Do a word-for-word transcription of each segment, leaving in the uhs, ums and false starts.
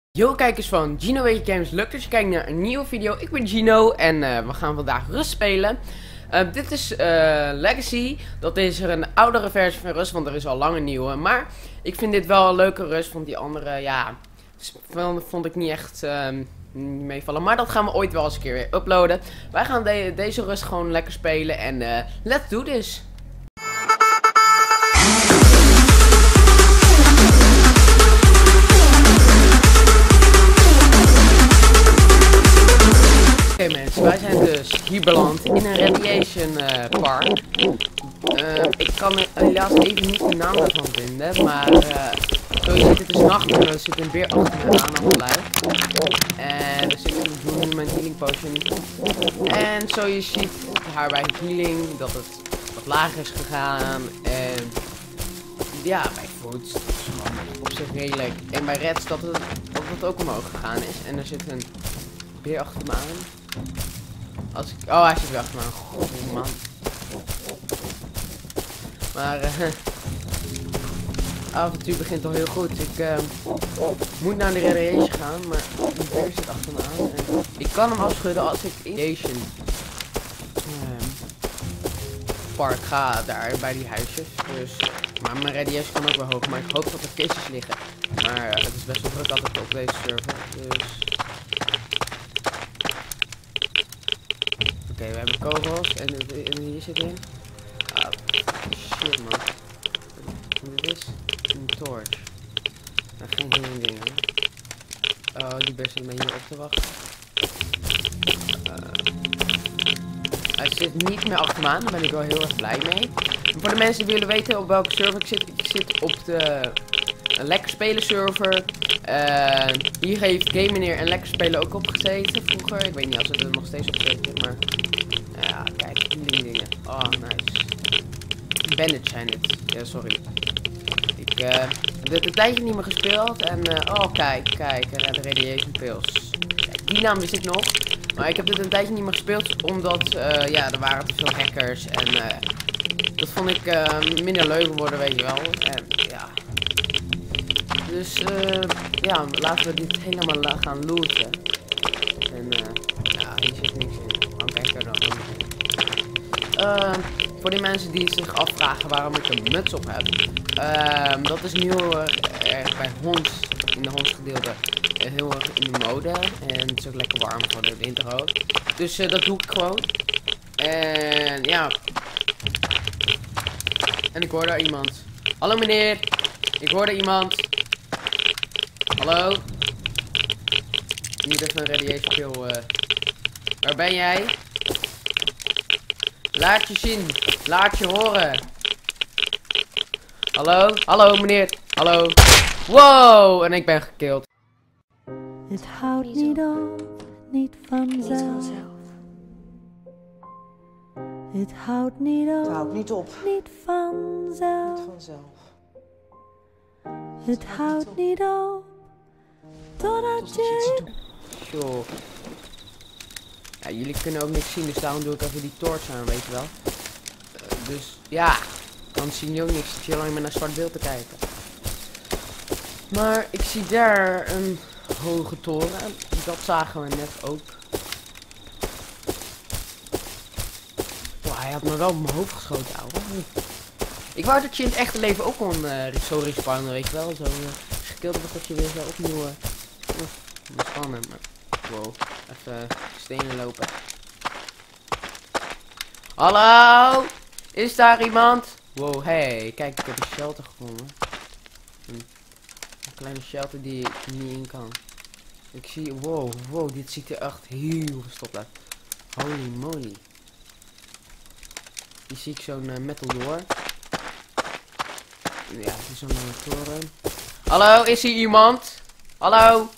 Yo kijkers van Gino Weet Je Games, leuk dat je kijkt naar een nieuwe video. Ik ben Gino en uh, we gaan vandaag Rust spelen. Uh, dit is uh, Legacy, dat is er een oudere versie van Rust, want er is al lang een nieuwe. Maar ik vind dit wel een leuke Rust, want die andere, ja, vond ik niet echt uh, meevallen. Maar dat gaan we ooit wel eens een keer weer uploaden. Wij gaan de deze Rust gewoon lekker spelen en uh, let's do this. Oké okay mensen, wij zijn dus hier beland in een radiation uh, park. Uh, ik kan er helaas even niet de naam daarvan vinden, maar uh, zo je ziet het is nacht en er zit een beer achter me aan op lijf. En er zit een bloem in mijn healing potion. En zo je ziet haar bij healing dat het wat lager is gegaan. En ja, bij Foods op zich redelijk. En bij Reds dat het, dat het ook omhoog gegaan is. En er zit een beer achter me aan. Als ik... Oh, hij zit weer achter me aan. God, man. Maar, uh, avontuur begint al heel goed. Ik uh, moet naar de radiation gaan, maar die beer zit achter me aan. En ik kan hem afschudden als ik in radiation uh, park ga, daar bij die huisjes. Dus, maar mijn radiation kan ook wel hoog, maar ik hoop dat er kistjes liggen. Maar uh, het is best wel druk altijd op deze server, dus... Oké, okay, we hebben kogels en, en hier zit in. Ah, shit man. Dit is een torch. Nou, geen healing dingen. Oh, die best zit mij hier op te wachten. Uh, hij zit niet meer achter me aan, daar ben ik wel heel erg blij mee. En voor de mensen die willen weten op welke server ik zit, ik zit op de een lekker spelen server. Uh, hier heeft Game Meneer en lekker spelen ook op gezeten vroeger. Ik weet niet of ze er nog steeds op zitten, maar ja, kijk, healing dingen. Oh, nice. Bandage zijn het. Ja, sorry. Ik uh, heb dit een tijdje niet meer gespeeld en uh, oh kijk, kijk, de radiation pills. Kijk, die naam wist ik nog, maar ik heb dit een tijdje niet meer gespeeld omdat uh, ja, er waren te veel hackers en uh, dat vond ik uh, minder leuk worden, weet je wel. En ja. Dus uh, ja, laten we dit helemaal la gaan looten. En uh, ja, hier zit niks in. Waarom kijk ik er dan niet in? Uh, voor die mensen die zich afvragen waarom ik een muts op heb. Uh, dat is nu heel erg bij Hons, in de Hons gedeelte, uh, heel erg in de mode. En het is ook lekker warm voor de winter ook. Dus uh, dat doe ik gewoon. En ja. En ik hoor daar iemand. Hallo meneer. Ik hoorde iemand. Hallo? Hier is een radiation pill. Uh. Waar ben jij? Laat je zien. Laat je horen. Hallo? Hallo meneer. Hallo. Wow! En ik ben gekild. Het houdt niet op, niet vanzelf. Het houdt niet op. Het houdt niet op. Niet vanzelf. Niet vanzelf. Het houdt niet op. Totdat je... Zo. Ja, jullie kunnen ook niks zien, dus daarom doe ik even die torch aan, weet je wel. Uh, dus ja, dan zien jullie ook niks. Ik zit alleen maar naar zwart beeld te kijken. Maar ik zie daar een hoge toren. Dat zagen we net ook. Wow, hij had me wel op mijn hoofd geschoten, ouwe. Ik wou dat je in het echte leven ook kon uh, zo respawnen, weet je wel. Zo uh, gekild wordt dat je weer zo opnieuw... Uh, uh, spannen, maar... Wow, even stenen lopen. Hallo? Is daar iemand? Wow, hey, kijk, ik heb een shelter gevonden. Een, een kleine shelter die ik niet in kan. Ik zie, wow, wow, dit ziet er echt heel gestopt uit. Holy moly. Hier zie ik zo'n uh, metal door. Ja, het is zo'n uh, toren. Hallo, is hier iemand? Hallo?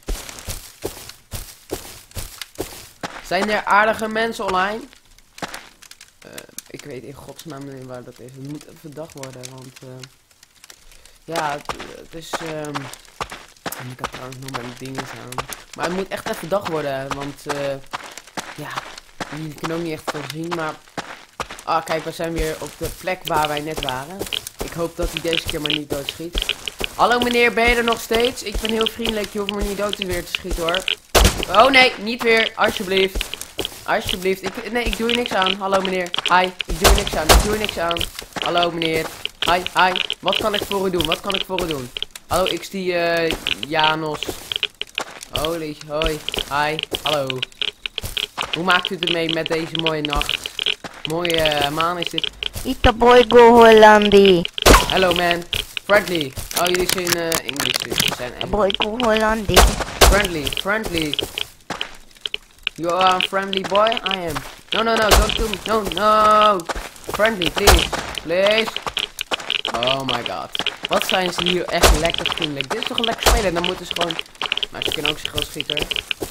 Zijn er aardige mensen online? Uh, ik weet in godsnaam niet waar dat is. Het moet even dag worden, want... Uh, ja, het, het is... Um, ik heb trouwens nog mijn dingen aan. Maar het moet echt even dag worden, want... Uh, ja, jullie kunnen ook niet echt veel zien, maar... Ah, kijk, we zijn weer op de plek waar wij net waren. Ik hoop dat hij deze keer maar niet doodschiet. Hallo meneer, ben je er nog steeds? Ik ben heel vriendelijk, je hoeft me niet dood te weer te schieten hoor. Oh nee, niet weer, alsjeblieft. Alsjeblieft, ik, nee, ik doe je niks aan. Hallo meneer, hi, ik doe je niks aan, ik doe je niks aan. Hallo meneer, hi, hi, wat kan ik voor u doen, wat kan ik voor u doen? Hallo, ik zie uh, Janos. Holy, hoi, hi, hallo. Hoe maakt u het ermee met deze mooie nacht? Mooie uh, maan is dit. Ita boy go Hollandi. Hello man, friendly. Oh, jullie zijn uh, English, dus we zijn Engels. Boy go Hollandi. Friendly, friendly. You are a friendly boy? I am. No, no, no, don't do me. No, no. Friendly, please. Please. Oh my god. Wat zijn ze hier echt lekker vriendelijk. Dit is toch een lekker spelen. Dan moeten ze gewoon... Maar ze kunnen ook zich gewoon schieten.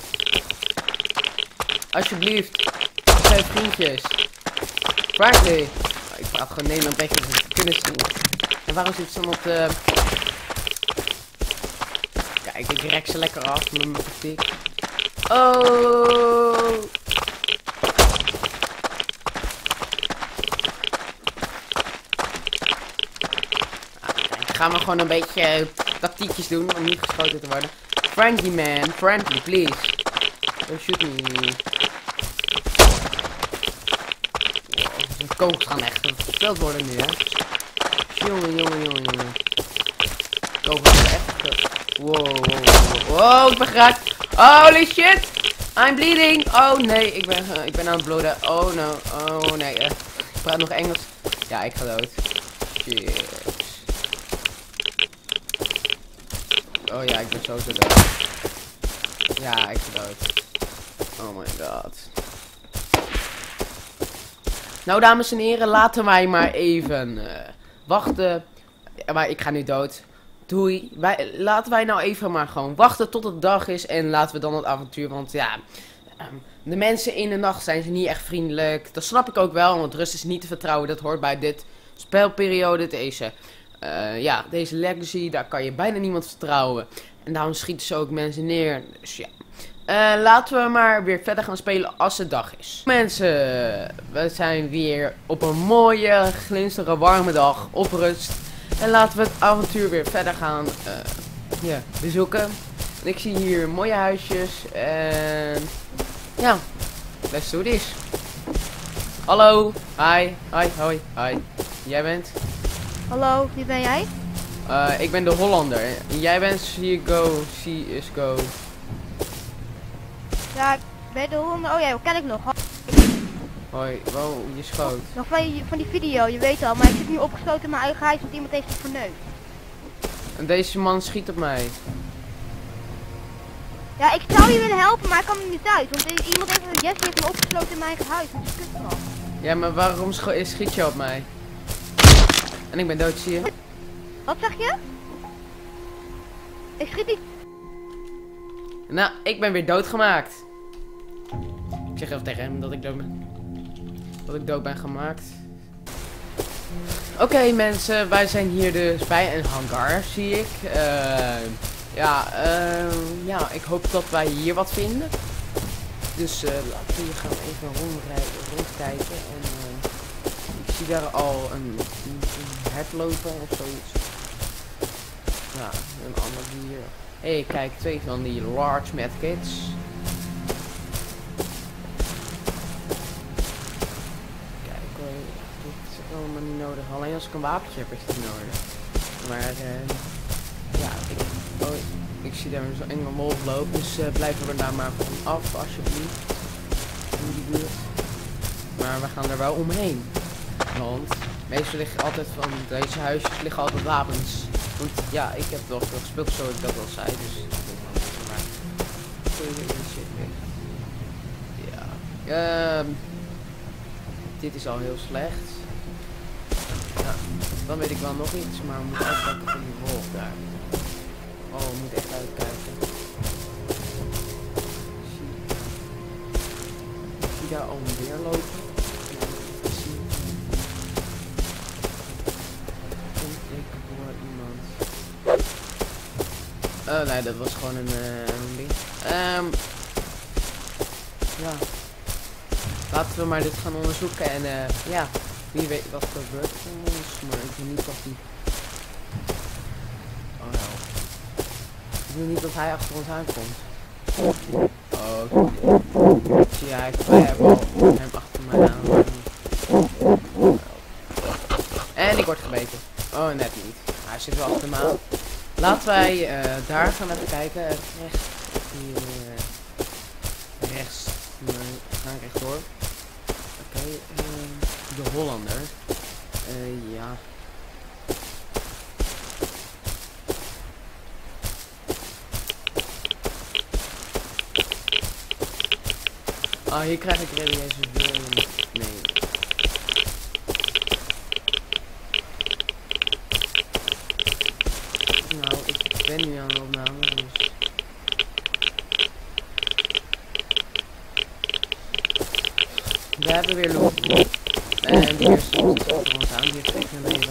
Alsjeblieft. Dat zijn vriendjes. Friendly. Oh, ik praat gewoon Nederland weg. Dus ze kunnen zien. En waarom zit ze dan op de... Kijk, ik rek ze lekker af met mijn tactiek. Oh! Ik ga maar gewoon een beetje uh, tactiekjes doen om niet geschoten te worden. Friendly man, friendly please. Don't shoot me. Wow, de kogels gaan echt verteld worden nu, hè. Jongen, jongen, jongen, jongen. Kogels gaan echt verteld. Wow, wow, wow, wow, ik ben geraakt. Holy shit! I'm bleeding! Oh nee, ik ben, uh, ik ben aan het bloeden. Oh no, oh nee. Uh, ik praat nog Engels. Ja, ik ga dood. Shit. Oh ja, ik ben sowieso dood. Ja, ik ga dood. Oh my god. Nou, dames en heren, laten wij maar even uh, wachten. Ja, maar ik ga nu dood. Doei. Wij, laten wij nou even maar gewoon wachten tot het dag is. En laten we dan het avontuur. Want ja, um, de mensen in de nacht zijn ze niet echt vriendelijk. Dat snap ik ook wel. Want rust is niet te vertrouwen. Dat hoort bij dit spelperiode. Deze, uh, ja, deze legacy. Daar kan je bijna niemand vertrouwen. En daarom schieten ze ook mensen neer. Dus ja. Uh, laten we maar weer verder gaan spelen als het dag is. Mensen, we zijn weer op een mooie, glinsterende, warme dag op rust. En laten we het avontuur weer verder gaan uh, yeah, bezoeken. En ik zie hier mooie huisjes. En ja, let's do this. Hallo, hi, hi, hoi, hi. Jij bent? Hallo, wie ben jij? Uh, ik ben de Hollander. En jij bent See Go, See is Go. Ja, ik ben de Hollander. Oh ja, hoe ken ik nog? Hoi, wow, je schoot. Nog van, die- van die video, je weet al. Maar ik zit nu opgesloten in mijn eigen huis, want iemand heeft het verneukt. En deze man schiet op mij. Ja, ik zou je willen helpen, maar ik kan er niet uit. Want er- iemand heeft, Jesse heeft me opgesloten in mijn eigen huis. Dat is kut van. Ja, maar waarom scho- schiet je op mij? En ik ben dood, zie je? Wat zeg je? Ik schiet niet. Nou, ik ben weer doodgemaakt. Ik zeg even tegen hem dat ik dood ben. Dat ik dood ben gemaakt. Oké okay, mensen, wij zijn hier dus bij een hangar, zie ik. Uh, ja, uh, ja, ik hoop dat wij hier wat vinden. Dus uh, laten we hier gaan even rondrijden, rondkijken. En uh, ik zie daar al een, een, een hert lopen of zoiets. Ja, een ander dier. Hé, hey, kijk, twee van die large medkits. Kijk hoor, dit is allemaal niet nodig. Alleen als ik een wapentje heb is het nodig. Maar uh, ja, ik, oh, ik zie daar zo'n enge wolf lopen. Dus uh, blijven we daar maar van af, alsjeblieft. In die buurt. Maar we gaan er wel omheen. Want meestal liggen altijd van deze huisjes liggen altijd wapens. Want ja, ik heb wel veel gespeeld zoals ik dat al zei, dus maar ja, uh, dit is al heel slecht. Ja, dan weet ik wel nog iets, maar we moeten uitkijken van die wolf daar. Oh, we moeten echt uitkijken. Zie, zie daar al een beer lopen. Oh nee, dat was gewoon een, uh, een ding. Um, ja. Laten we maar dit gaan onderzoeken en uh, ja, wie weet wat er gebeurt van ons. Maar ik weet niet of die... Oh ja, wil niet dat hij achter ons aankomt. Oh, zie jij, wij hebben al hem achter mij aan. En ik word gebeten. Oh, net niet. Hij zit wel achter me aan. Laten wij uh, daar gaan even kijken. Uh, rechts. Hier, uh, rechts. Nee, we gaan rechtdoor. Oké, okay, uh, de Hollander. Uh, ja. Ah, hier krijg ik religieuze weer. Nee. Nou, ik ben nu aan de opname, dus... We hebben weer loop. En die eerste stond voor ons aan, die heeft echt een leven.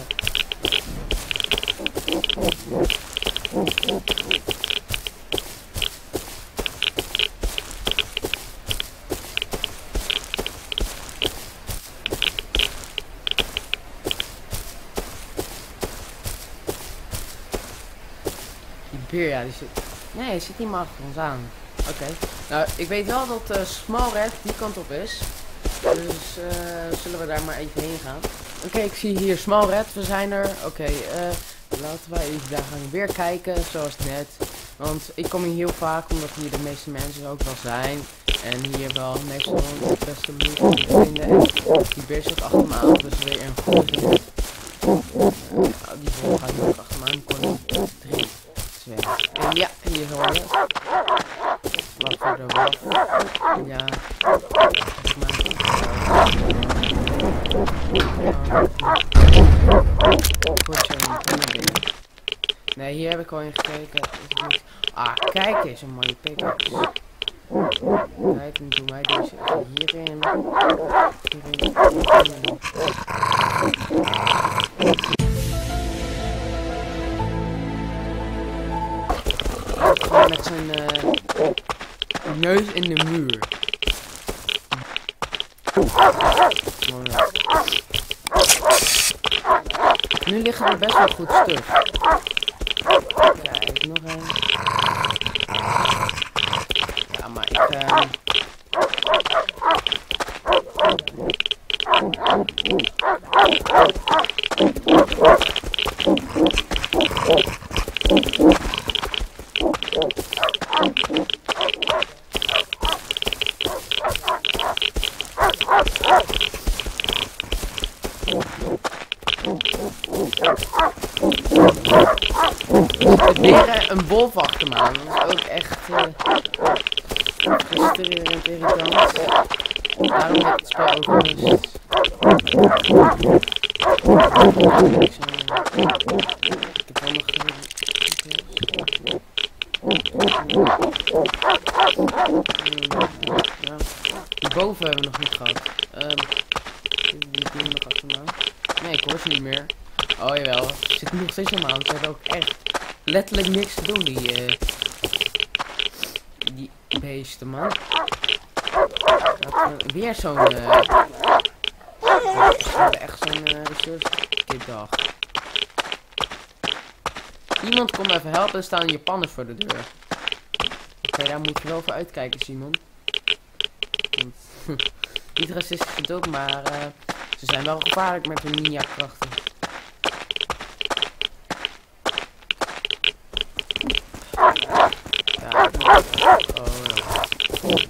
Ja, die zit... Nee, hij zit niet meer achter ons aan. Oké. Okay. Nou, ik weet wel dat uh, Small Red die kant op is. Dus uh, zullen we daar maar even heen gaan. Oké, okay, ik zie hier Small Red. We zijn er. Oké, okay, uh, laten wij even daar gaan weer kijken. Zoals net. Want ik kom hier heel vaak omdat hier de meeste mensen ook wel zijn. En hier wel meestal het beste loot vinden. En die beer zit achter me aan. Dus weer een goede zin. Uh, die vol gaat hier ook achter me aan. Die kon drie. En ja, hier hoor je. Wat verder wat. Ja. Nee, hier heb ik al in gekeken. Ah, kijk eens, een mooie pickaxe. Kijk, en doen wij deze hierin. Hierin. Gewoon met zijn uh, neus in de muur. Nu liggen er best wel goed stuk. Kijk, nog een. Ja, maar ik... Uh... Weer een wolf achter me aan. Dat is ook echt uh, frustrerend irritant. Daarom heb ik het spel ook eens. Ik heb wel nog geen... Ja. Die boven hebben we nog niet gehad. Um, die doen nog achter me aan. Nee, ik hoor ze niet meer. Oh jawel, ze zitten nog steeds helemaal aan. Ze hebben ook echt letterlijk niks te doen, die, uh, die beesten, man. Dat, uh, weer zo'n, uh, we hebben echt zo'n uh, resource kit dag. Iemand kom even helpen, er staan Japanners voor de deur. Oké, okay, daar moet je wel voor uitkijken, Simon. Want, niet racistisch bedoeld, maar uh, ze zijn wel gevaarlijk met hun ninja-krachten. Ja, oh,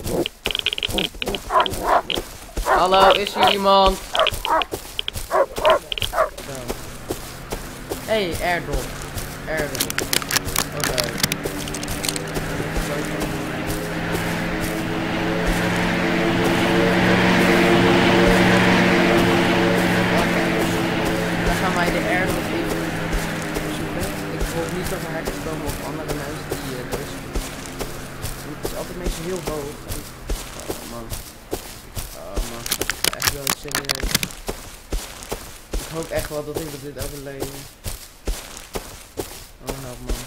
ja. Hallo, is hier iemand? Hé, hey, airdrop. Airdrop. Oké. Okay. Dan gaan wij de airdrop even zoeken. Ik hoop niet dat we hard komen op andere mensen die uh, dus. Het is altijd meestal heel hoog. En, oh man. Oh man. Echt wel serieus. Ik hoop echt wel dat ik dit overleef. Oh help man.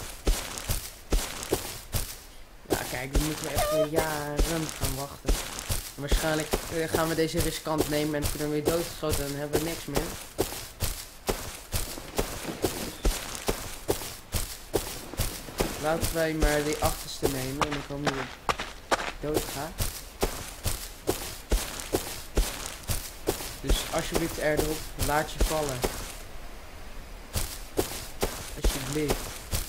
Ja kijk, dan moeten we echt weer jaren gaan wachten. En waarschijnlijk uh, gaan we deze riskant nemen en kunnen we weer doodgeschoten en dan hebben we niks meer. Laten wij maar die achterste nemen en ik hoop niet dat ik dood ga. Dus alsjeblieft erop, laat je vallen. Alsjeblieft.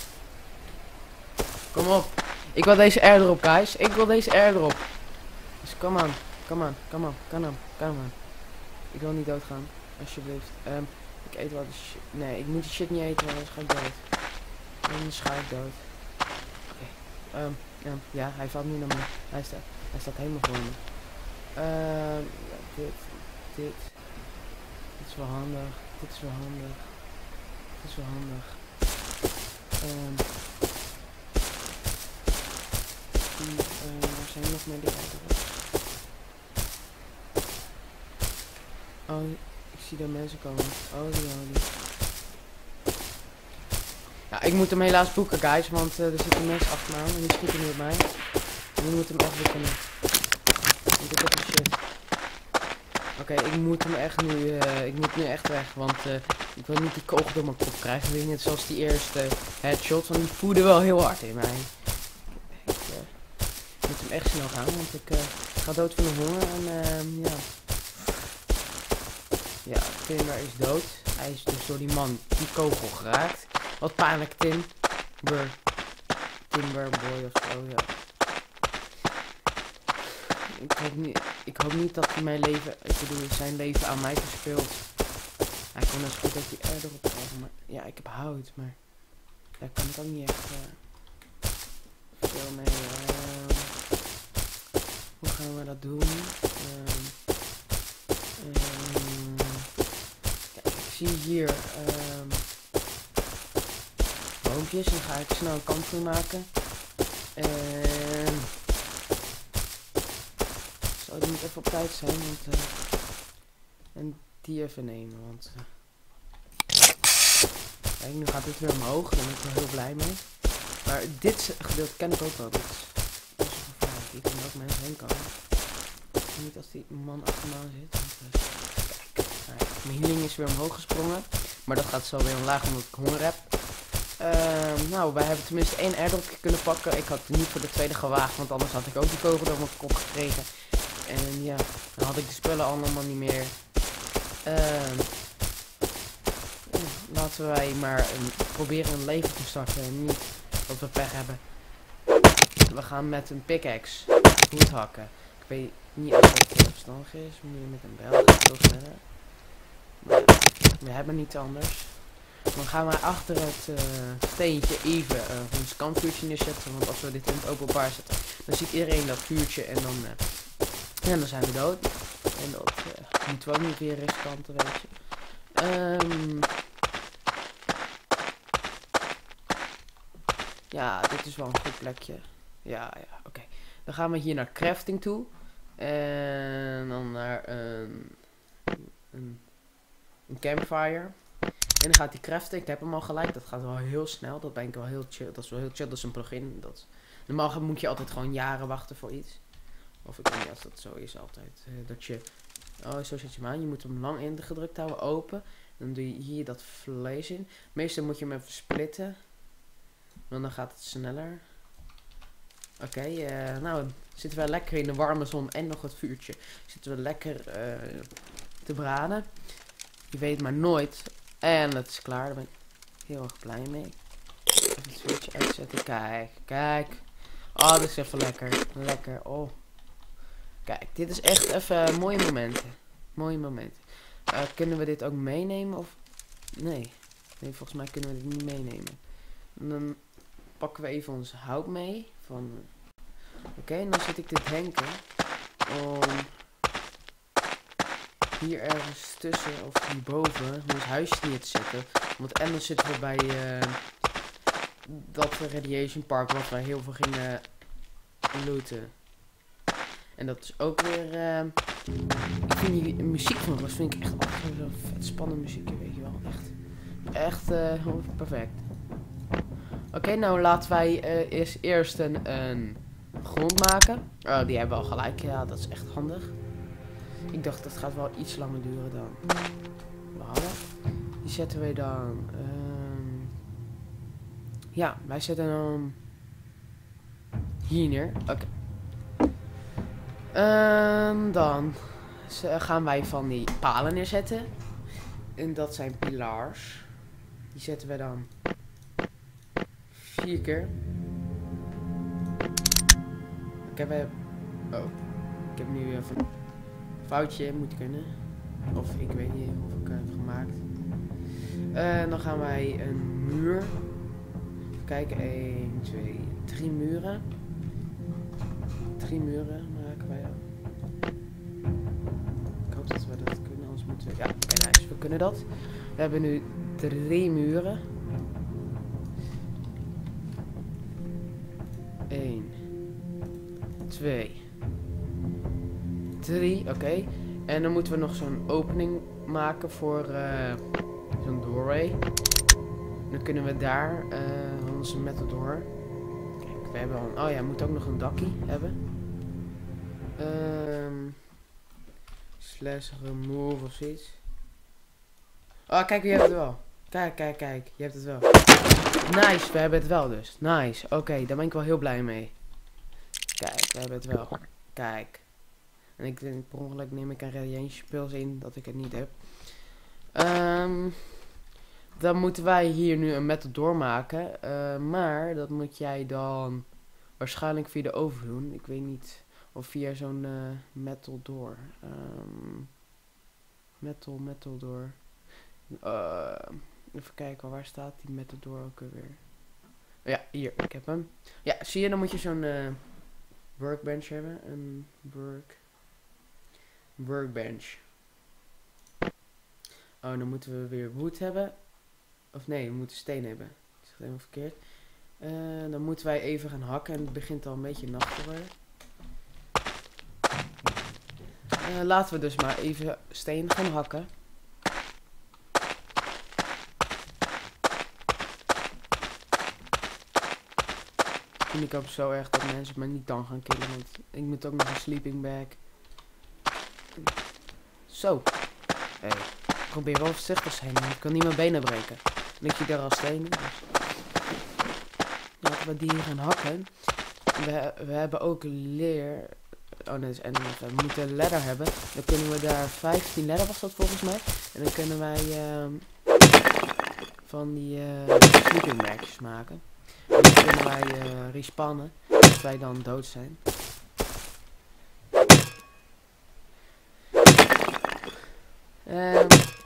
Kom op. Ik wil deze airdrop, guys. Ik wil deze airdrop. Dus come on. Come on. Come on. Come on. Come on. Ik wil niet doodgaan. Alsjeblieft. Um, ik eet wel de shit. Nee, ik moet die shit niet eten, want anders ga ik dood. Anders ga ik dood. Oké. Okay. Um, um, ja, hij valt nu naar me. Hij staat, hij staat helemaal voor me. Um, ja, dit. Dit. Dit is wel handig. Dit is wel handig. Dit is wel handig. Um, die, uh, waar zijn nog meer die items? Oh, ik zie daar mensen komen. Oh, die, oh, die. Ja, ik moet hem helaas boeken, guys, want uh, er zitten mensen achter me aan en die schieten nu op mij. En ik moet hem echt boeken nu. Want ik heb een shit. Oké, okay, ik moet hem echt nu, uh, ik moet nu echt weg, want uh, ik wil niet die kogel door mijn kop krijgen. Weer net zoals die eerste headshot, want die voerde wel heel hard in mij. Ik uh, moet hem echt snel gaan, want ik uh, ga dood van de honger en uh, ja. Ja, Timber is dood. Hij is dus door die man, die kogel geraakt. Wat pijnlijk, Timber. Timber boy of zo, ja. Ik hoop niet, ik hoop niet dat hij mijn leven, ik bedoel zijn leven aan mij verspeelt. Hij kon dus goed dat hij erop krijgt, maar ja, ik heb hout, maar daar kan ik ook niet echt uh, veel mee. Uh, hoe gaan we dat doen? Uh, um, kijk, ik zie hier um, boompjes en dan ga ik snel een kampvuur maken. En oh, die moet even op tijd zijn, want uh, en die even nemen, want uh, kijk, nu gaat dit weer omhoog, daar ben ik wel heel blij mee. Maar dit gedeelte ken ik ook wel, dit is best wel gevaarlijk, ik kan er ook mensen heen komen. Niet als die man achter me aan zit, want, uh, kijk, nou, mijn healing is weer omhoog gesprongen, maar dat gaat zo weer omlaag omdat ik honger heb. Uh, nou, wij hebben tenminste één airdropje kunnen pakken, ik had het niet voor de tweede gewaagd, want anders had ik ook die kogel door mijn kop gekregen. En ja, dan had ik de spullen allemaal niet meer. Uh, ja, laten wij maar een, proberen een leven te starten en niet dat we pech hebben. We gaan met een pickaxe hout hakken. Ik weet niet of dat verstandig is, moet je met een bijl veel sneller. Maar we hebben niets anders. Dan gaan wij achter het uh, steentje even uh, ons kampvuurtje neerzetten, want als we dit in het openbaar zetten, dan ziet iedereen dat vuurtje en dan... Uh, En dan zijn we dood. En dat uh, moeten we ook niet weer riskanten, weet je. Um, ja, dit is wel een goed plekje. Ja, ja, oké. Okay. Dan gaan we hier naar crafting toe. En dan naar een, een, een campfire. En dan gaat die craften. Ik heb hem al gelijk. Dat gaat wel heel snel. Dat ben ik wel heel chill. Dat is wel heel chill. Dat is een plugin. Dat, normaal moet je altijd gewoon jaren wachten voor iets. Of ik weet niet als dat zo is altijd. Uh, dat je... Oh, zo zet je hem aan. Je moet hem lang in gedrukt houden, open. Dan doe je hier dat vlees in. Meestal moet je hem even splitten. Want dan gaat het sneller. Oké, okay, uh, nou zitten we lekker in de warme zon en nog het vuurtje. Zitten we lekker uh, te braden. Je weet maar nooit. En het is klaar. Daar ben ik heel erg blij mee. Even het vuurtje uitzetten. Kijk, kijk. Oh, dit is even lekker. Lekker, oh. Kijk, dit is echt even mooie momenten. Mooie momenten. Uh, kunnen we dit ook meenemen of... Nee. Nee, volgens mij kunnen we dit niet meenemen. En dan pakken we even ons hout mee. Van... Oké, okay, en dan zit ik te denken om hier ergens tussen of hierboven ons huisje neer te zetten. Want en dan zitten we bij uh, dat Radiation Park wat wij heel veel gingen looten. En dat is ook weer... Uh, ik vind die muziek van dat vind ik echt altijd zo'n vet spannend muziekje, weet je wel. Echt, echt uh, perfect. Oké, okay, nou laten wij uh, eerst, eerst een, een grond maken. Oh, die hebben we al gelijk. Ja, dat is echt handig. Ik dacht dat gaat wel iets langer duren dan we hadden. Die zetten we dan... Um, ja, wij zetten dan... hier neer. Oké. Okay. Um, dan gaan wij van die palen neerzetten. En dat zijn pilars. Die zetten we dan vier keer. Ik heb, oh, ik heb nu even een foutje, moet kunnen. Of ik weet niet of ik het heb gemaakt. Uh, dan gaan wij een muur. Even kijken, één, twee, drie muren. Drie muren maken wij dan. Ik hoop dat we dat kunnen, anders moeten we... Ja, oké, okay, nice, we kunnen dat. We hebben nu drie muren. Eén. Twee. Drie, oké. Okay. En dan moeten we nog zo'n opening maken voor uh, zo'n doorway. Dan kunnen we daar uh, onze metal door. Kijk, we hebben al een... Oh ja, we moeten ook nog een dakkie hebben. Um, slash remove of zoiets. Oh, kijk, je hebt het wel. Kijk, kijk, kijk. Je hebt het wel. Nice, we hebben het wel dus. Nice. Oké, okay, daar ben ik wel heel blij mee. Kijk, we hebben het wel. Kijk. En ik denk, per ongeluk neem ik een radiation pills in dat ik het niet heb. Um, dan moeten wij hier nu een metal door maken. Uh, maar dat moet jij dan waarschijnlijk via de oven doen. Ik weet niet. Of via zo'n uh, metal door. Um, metal, metal door. Uh, even kijken, waar staat die metal door ook weer? Ja, hier, ik heb hem. Ja, zie je, dan moet je zo'n uh, workbench hebben. Een work... Workbench. Oh, dan moeten we weer wood hebben. Of nee, we moeten steen hebben. Ik zeg het helemaal verkeerd. Uh, dan moeten wij even gaan hakken. En het begint al een beetje nacht te worden. Uh, laten we dus maar even steen gaan hakken. En ik hoop zo erg dat mensen me niet dan gaan killen. Want ik moet ook nog een sleeping bag. Zo. Hey, ik probeer wel voorzichtig te zijn. Ik kan niet mijn benen breken. En ik zie daar al stenen. Dus. Laten we die hier gaan hakken. We, we hebben ook leer. Oh nee, dat is enderman. We moeten een ladder hebben. Dan kunnen we daar vijftien ladder was dat volgens mij. En dan kunnen wij uh, van die uh, sleeping bags maken. En dan kunnen wij uh, respawnen. Als wij dan dood zijn. Um,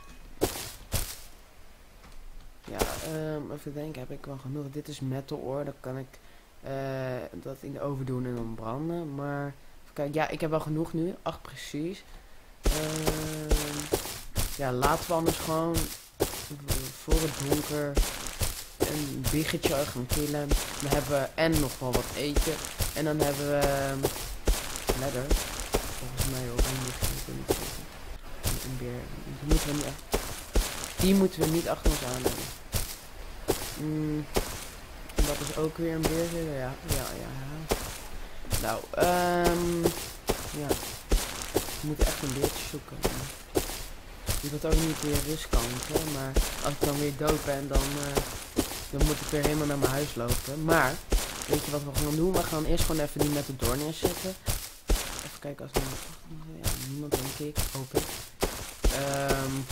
ja, um, even denken, heb ik wel genoeg. Dit is metal ore, dan kan ik uh, dat in de oven doen en dan branden. Maar, kijk, ja, ik heb wel genoeg nu, acht precies. Um, ja, laten we anders gewoon voor het donker een biggetje gaan killen. Dan hebben we en nog wel wat eten. En dan hebben we um, ladder. Volgens mij ook een biggetje. Een beer. Die moeten we niet, die moeten we niet achter ons aan hebben. Mm, dat is ook weer een beer. Ja, ja, ja. Nou, um, ja. We moeten echt een beertje zoeken. Ik wil het ook niet weer riskant, hè, maar als ik dan weer dood ben, dan, uh, dan moet ik weer helemaal naar mijn huis lopen. Maar, weet je wat we gaan doen? We gaan eerst gewoon even die met de door neerzetten. Even kijken als er niemand achter is. Ja, niemand denk ik. Hoop ik. Um,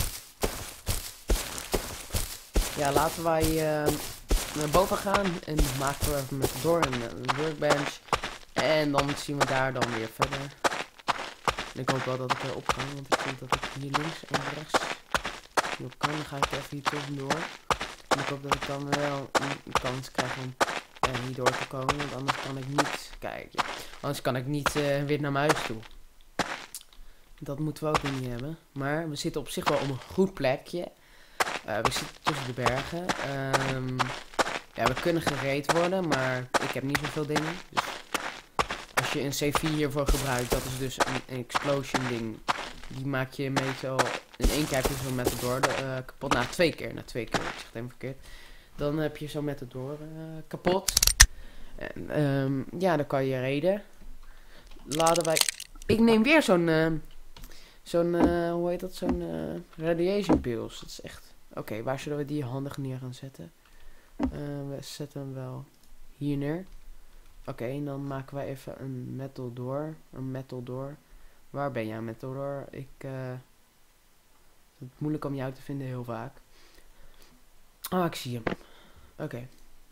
ja, laten wij uh, naar boven gaan en maken we even met door een, een workbench. En dan zien we daar dan weer verder. En ik hoop wel dat ik erop ga, want ik vind dat ik hier links en rechts hierop kan. Dan ga ik even hier tussendoor. En ik hoop dat ik dan wel een kans krijg om uh, hier door te komen, want anders kan ik niet, kijk, ja, anders kan ik niet uh, weer naar mijn huis toe. Dat moeten we ook niet hebben. Maar we zitten op zich wel op een goed plekje. Uh, we zitten tussen de bergen. Um, ja, we kunnen gereed worden, maar ik heb niet zoveel dingen. Dus als je een C vier hiervoor gebruikt, dat is dus een, een explosion ding. Die maak je meestal in één keer heb je zo met het door uh, kapot. Nou, twee keer. Nou, twee keer. Ik zeg het helemaal verkeerd. Dan heb je zo met het door uh, kapot. En um, ja, dan kan je reden. Laden wij... Ik neem weer zo'n... Uh, Zo'n, uh, hoe heet dat? Zo'n uh, radiation pills. Dat is echt... Oké, okay, waar zullen we die handig neer gaan zetten? Uh, we zetten hem wel hier neer. Oké, okay, dan maken wij even een metal door. Een metal door. Waar ben jij, metal door? Ik, uh, het is moeilijk om jou te vinden heel vaak. Ah, ik zie hem. Oké. Okay.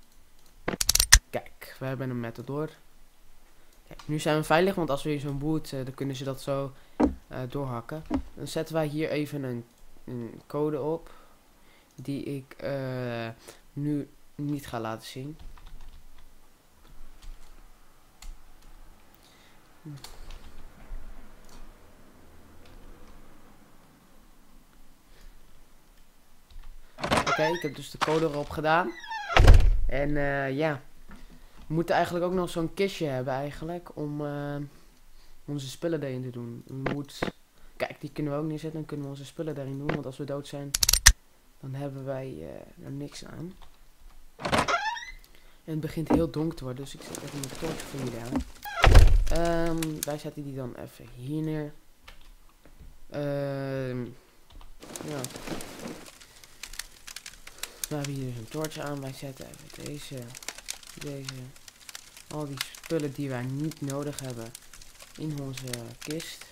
Kijk, we hebben een metal door. Kijk, nu zijn we veilig, want als we hier zo'n boot, uh, dan kunnen ze dat zo uh, doorhakken. Dan zetten wij hier even een, een code op. Die ik uh, nu niet ga laten zien. Hm. Oké, okay, ik heb dus de code erop gedaan. En uh, ja, we moeten eigenlijk ook nog zo'n kistje hebben eigenlijk om uh, onze spullen erin te doen. We moet, kijk, die kunnen we ook neerzetten, dan kunnen we onze spullen daarin doen. Want als we dood zijn, dan hebben wij uh, er niks aan. En het begint heel donker te worden, dus ik zet even mijn torch voor jullie aan. Um, wij zetten die dan even hier neer. Um, ja. We hebben hier dus een torch aan. Wij zetten even deze, deze, al die spullen die wij niet nodig hebben in onze kist.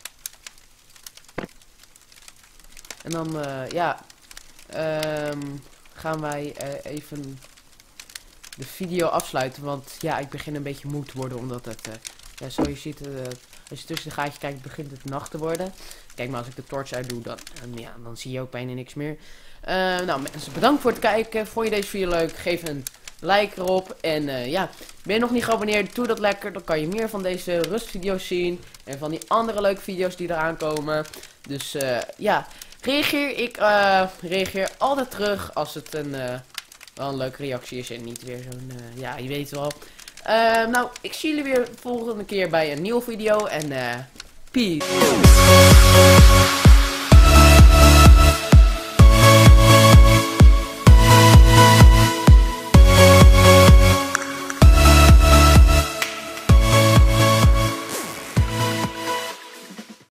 En dan, uh, ja, um, gaan wij uh, even de video afsluiten. Want ja, ik begin een beetje moe te worden, omdat het, uh, ja, zoals je ziet, uh, als je tussen de gaatjes kijkt, begint het nacht te worden. Kijk maar, als ik de torch uit doe, dan, um, ja, dan zie je ook bijna niks meer. Uh, nou mensen, bedankt voor het kijken. Vond je deze video leuk? Geef een like erop. En uh, ja, ben je nog niet geabonneerd? Doe dat lekker. Dan kan je meer van deze rustvideo's zien. En van die andere leuke video's die eraan komen. Dus uh, ja, reageer. Ik uh, reageer altijd terug als het een, uh, wel een leuke reactie is. En niet weer zo'n, uh, ja, je weet wel. Uh, nou, ik zie jullie weer volgende keer bij een nieuwe video. En uh, peace.